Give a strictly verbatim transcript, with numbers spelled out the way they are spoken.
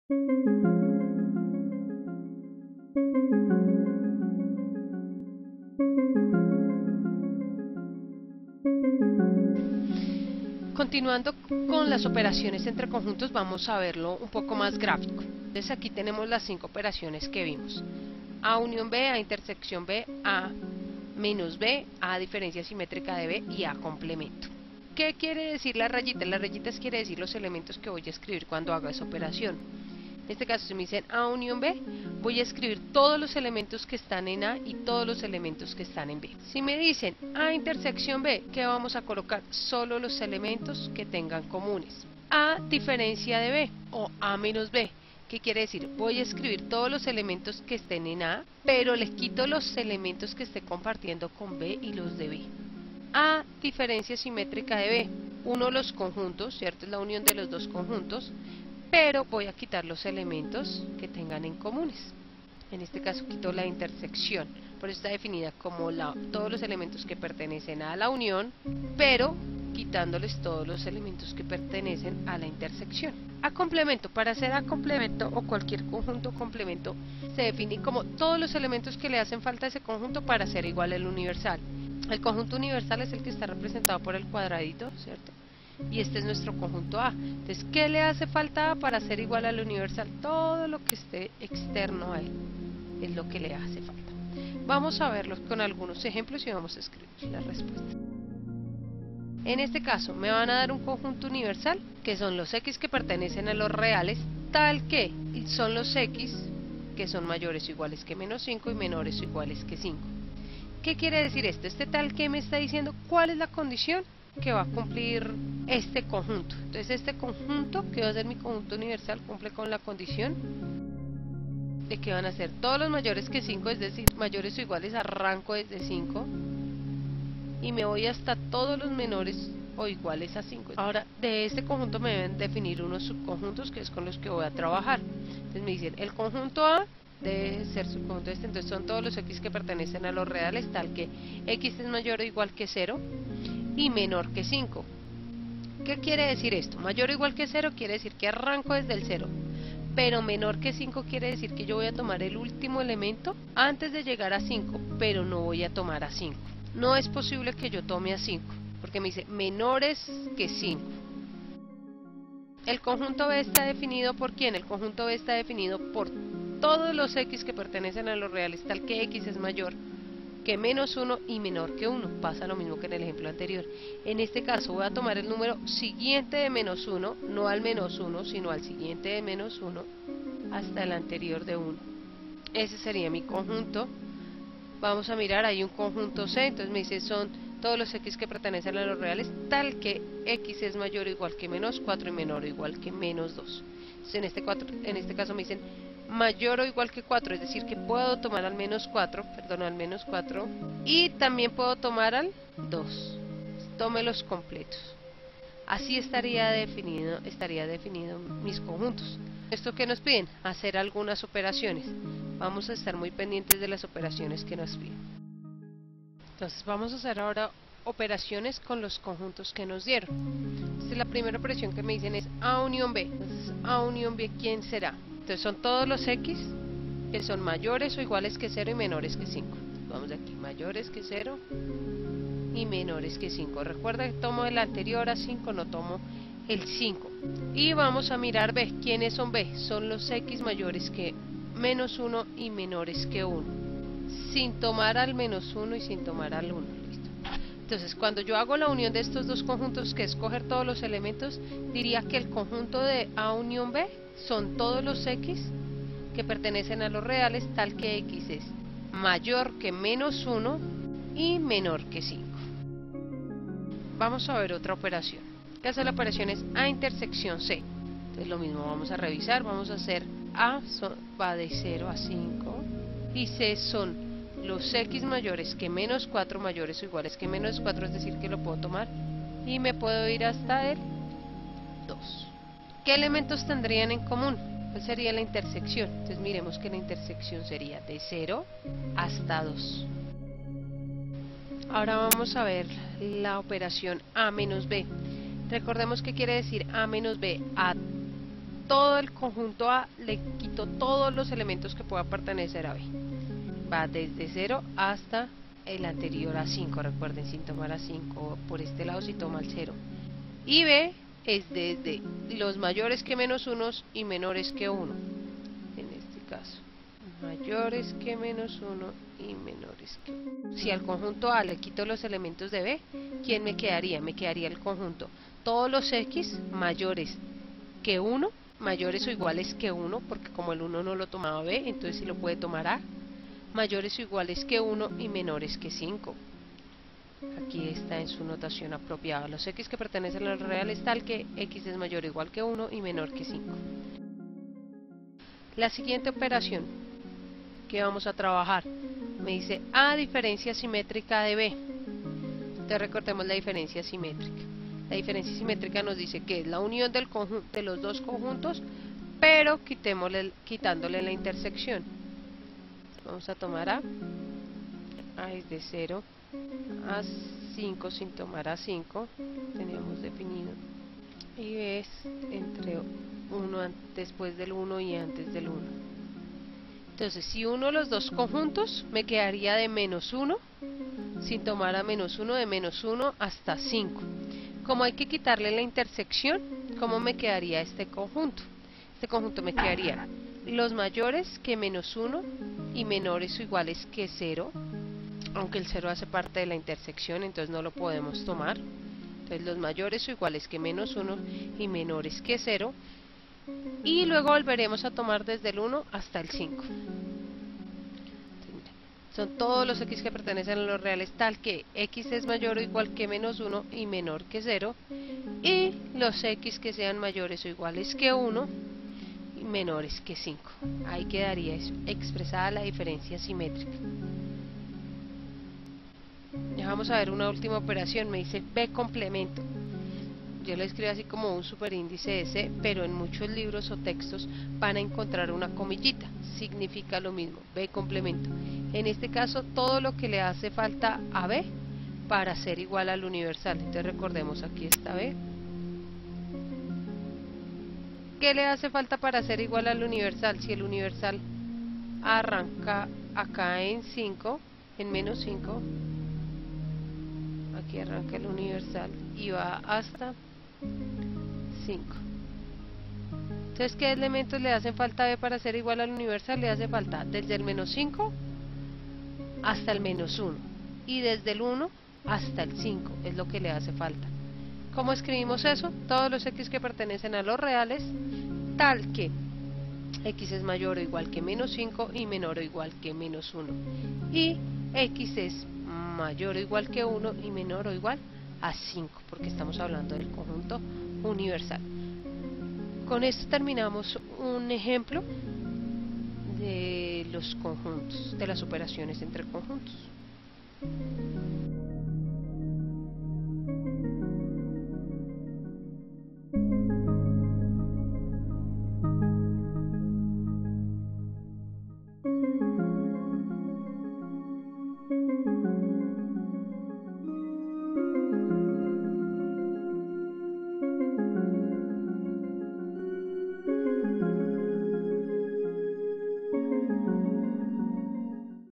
Continuando con las operaciones entre conjuntos, vamos a verlo un poco más gráfico. Entonces aquí tenemos las cinco operaciones que vimos: A unión B, A intersección B, A menos B, A diferencia simétrica de B y A complemento. ¿Qué quiere decir las rayitas? Las rayitas quiere decir los elementos que voy a escribir cuando haga esa operación. En este caso, si me dicen A unión B, voy a escribir todos los elementos que están en A y todos los elementos que están en B. Si me dicen A intersección B, ¿qué vamos a colocar? Solo los elementos que tengan comunes. A diferencia de B o A menos B, ¿qué quiere decir? Voy a escribir todos los elementos que estén en A, pero les quito los elementos que esté compartiendo con B y los de B. A diferencia simétrica de B, uno los conjuntos, ¿cierto? Es la unión de los dos conjuntos, pero voy a quitar los elementos que tengan en comunes. En este caso quito la intersección, por eso está definida como la, todos los elementos que pertenecen a la unión, pero quitándoles todos los elementos que pertenecen a la intersección. A complemento, para hacer A complemento o cualquier conjunto complemento, se define como todos los elementos que le hacen falta a ese conjunto para ser igual al universal. El conjunto universal es el que está representado por el cuadradito, ¿cierto? Y este es nuestro conjunto A. Entonces, ¿qué le hace falta a A para ser igual al universal? Todo lo que esté externo a él es lo que le hace falta. Vamos a verlo con algunos ejemplos y vamos a escribir la respuesta. En este caso, me van a dar un conjunto universal, que son los X que pertenecen a los reales, tal que son los X que son mayores o iguales que menos cinco y menores o iguales que cinco. ¿Qué quiere decir esto? Este tal que me está diciendo cuál es la condición que va a cumplir este conjunto. Entonces este conjunto, que va a ser mi conjunto universal, cumple con la condición de que van a ser todos los mayores que cinco, es decir, mayores o iguales, arranco desde cinco y me voy hasta todos los menores o iguales a cinco. Ahora, de este conjunto me deben definir unos subconjuntos, que es con los que voy a trabajar. Entonces me dicen, el conjunto A debe ser subconjunto este, entonces son todos los X que pertenecen a los reales, tal que X es mayor o igual que cero y menor que cinco. ¿Qué quiere decir esto? Mayor o igual que cero quiere decir que arranco desde el cero, pero menor que cinco quiere decir que yo voy a tomar el último elemento antes de llegar a cinco, pero no voy a tomar a cinco. No es posible que yo tome a cinco, porque me dice menores que cinco. El conjunto B está definido por ¿quién? El conjunto B está definido por todos los X que pertenecen a los reales, tal que X es mayor que menos uno y menor que uno. Pasa lo mismo que en el ejemplo anterior. En este caso voy a tomar el número siguiente de menos uno, no al menos uno, sino al siguiente de menos uno, hasta el anterior de uno. Ese sería mi conjunto. Vamos a mirar, hay un conjunto C, entonces me dice son todos los X que pertenecen a los reales, tal que X es mayor o igual que menos cuatro y menor o igual que menos dos. Entonces en este, cuatro, en este caso me dicen mayor o igual que cuatro, es decir que puedo tomar al menos cuatro, perdón, al menos cuatro, y también puedo tomar al dos. Tome los completos. Así estaría definido, estaría definido mis conjuntos. ¿Esto qué nos piden? Hacer algunas operaciones. Vamos a estar muy pendientes de las operaciones que nos piden. Entonces vamos a hacer ahora operaciones con los conjuntos que nos dieron. Entonces, la primera operación que me dicen es A unión B. Entonces A unión B, ¿quién será? Entonces son todos los X que son mayores o iguales que cero y menores que cinco. Vamos de aquí, mayores que cero y menores que cinco. Recuerda que tomo el anterior a cinco, no tomo el cinco. Y vamos a mirar B. ¿Quiénes son B? Son los X mayores que menos uno y menores que uno, sin tomar al menos uno y sin tomar al uno. ¿Listo? Entonces cuando yo hago la unión de estos dos conjuntos, que es coger todos los elementos, diría que el conjunto de A unión B son todos los X que pertenecen a los reales, tal que X es mayor que menos uno y menor que cinco. Vamos a ver otra operación. Que hace la operación es A intersección C. Entonces lo mismo, vamos a revisar, vamos a hacer A son, va de cero a cinco y C son los X mayores que menos cuatro, mayores o iguales que menos cuatro, es decir que lo puedo tomar y me puedo ir hasta el dos. ¿Qué elementos tendrían en común? ¿Cuál sería la intersección? Entonces miremos que la intersección sería de cero hasta dos. Ahora vamos a ver la operación A menos B. Recordemos que quiere decir A menos B. A todo el conjunto A, le quito todos los elementos que pueda pertenecer a B. Va desde cero hasta el anterior a cinco, recuerden, sin tomar a cinco, por este lado si toma el cero. Y B es desde los mayores que menos uno y menores que uno, en este caso, mayores que menos uno y menores que uno. Si al conjunto A le quito los elementos de B, ¿quién me quedaría? Me quedaría el conjunto todos los X mayores que uno, mayores o iguales que uno, porque como el uno no lo tomaba B, entonces sí lo puede tomar A, mayores o iguales que uno y menores que cinco. Aquí está en su notación apropiada. Los X que pertenecen al real es tal que X es mayor o igual que uno y menor que cinco. La siguiente operación que vamos a trabajar me dice A diferencia simétrica de B. Entonces recordemos la diferencia simétrica. La diferencia simétrica nos dice que es la unión del conjunto, de los dos conjuntos, pero quitémosle, quitándole la intersección. Vamos a tomar A, A es de cero a cinco sin tomar a cinco, teníamos definido, y B es entre uno después del uno y antes del uno. Entonces si uno los dos conjuntos me quedaría de menos uno sin tomar a menos uno, de menos uno hasta cinco. Como hay que quitarle la intersección, ¿cómo me quedaría este conjunto? Este conjunto me quedaría los mayores que menos uno y menores o iguales que cero, aunque el cero hace parte de la intersección, entonces no lo podemos tomar. Entonces los mayores o iguales que menos uno y menores que cero, y luego volveremos a tomar desde el uno hasta el cinco. Son todos los X que pertenecen a los reales tal que X es mayor o igual que menos uno y menor que cero, y los X que sean mayores o iguales que uno y menores que cinco. Ahí quedaría expresada la diferencia simétrica. Ya vamos a ver una última operación, me dice B complemento. Yo lo escribo así como un superíndice de C, pero en muchos libros o textos van a encontrar una comillita, significa lo mismo, B complemento. En este caso todo lo que le hace falta a B para ser igual al universal. Entonces recordemos, aquí está B. ¿Qué le hace falta para ser igual al universal? Si el universal arranca acá en cinco, en menos cinco, aquí arranca el universal y va hasta cinco. Entonces, ¿qué elementos le hacen falta a B para ser igual al universal? Le hace falta desde el menos cinco hasta el menos uno, y desde el uno hasta el cinco es lo que le hace falta. ¿Cómo escribimos eso? Todos los X que pertenecen a los reales, tal que X es mayor o igual que menos cinco y menor o igual que menos uno, y X es mayor o igual que uno y menor o igual a cinco, porque estamos hablando del conjunto universal. Con esto terminamos un ejemplo de los conjuntos, de las operaciones entre conjuntos.